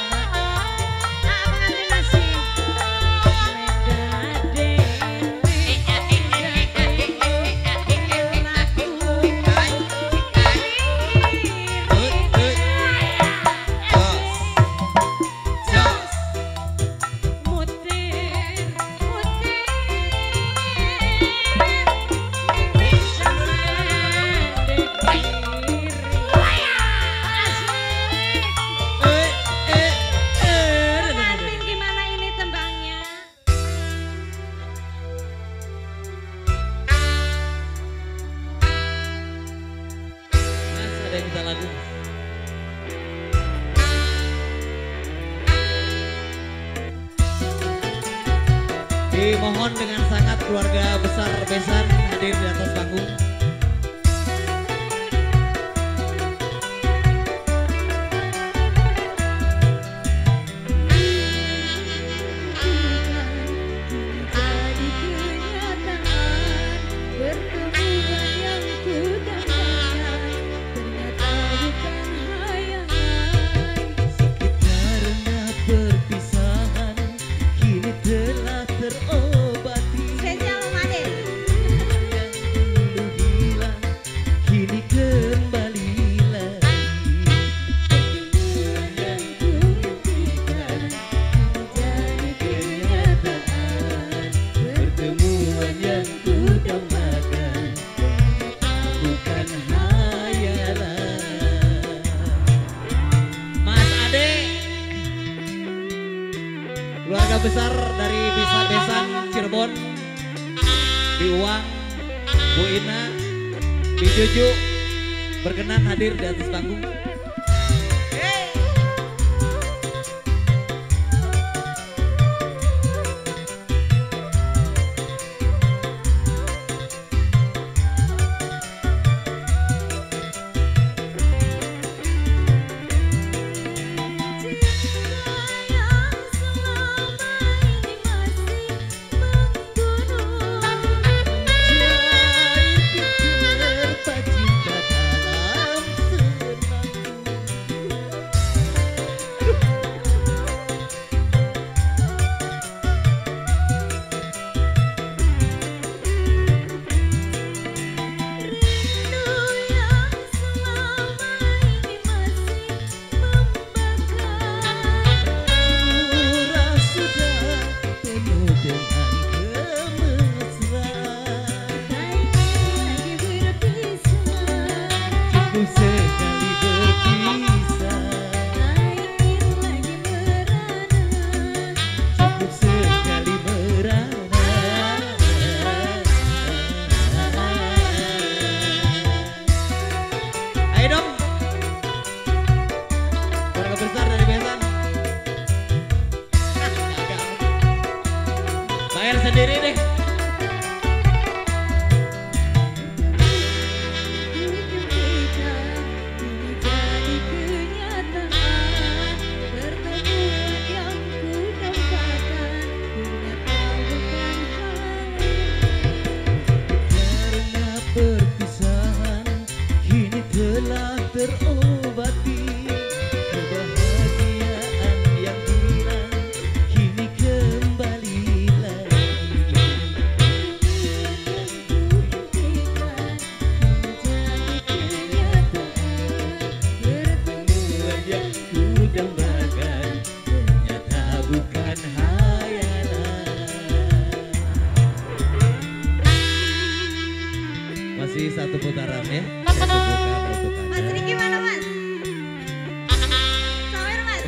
S3: Gimana ini tembangnya?
S1: Mas ada yang minta lagu.
S5: Dimohon dengan sangat keluarga besar Besan hadir di atas panggung.
S3: Jadi kenyataan pertemuan yang kudambakan ternyata bukan hayangan.
S5: Karena perpisahan kini telah terobati.
S3: Spesial Maden.
S5: Yang dulu hilang kini kembali lagi.
S3: Pertemuan yang kuimpikan jadi kenyataan.
S5: Pertemuan yang kudambakan bukan hayalan. Mas Ade, keluarga besar dari Bisa Besan Cirebon, Bi Uang, Bu Ina, Bi Juju berkenan hadir di atas panggung. sendiri deh. Terobati kebahagiaan yang hilang kini kembali lagi. satu putaran ya. Saya suguhkan untuk Anda.
S3: Mas Riki mana mas? Sawer mas.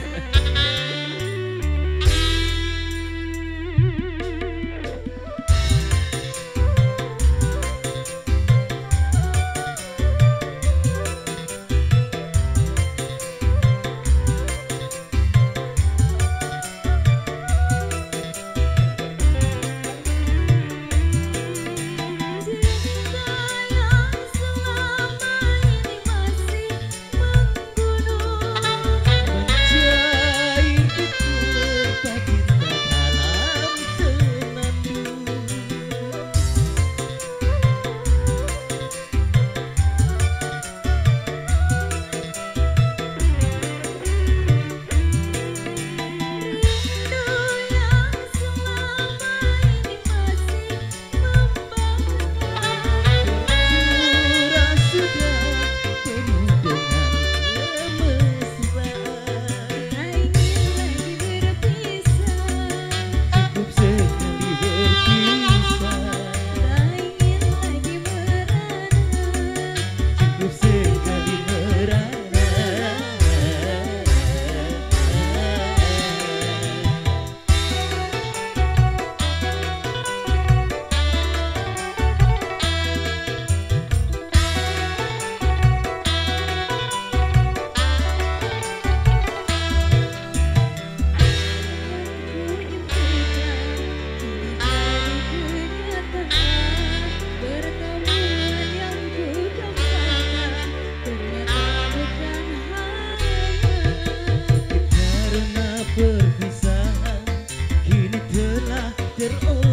S5: Perpisahan kini telah terulang.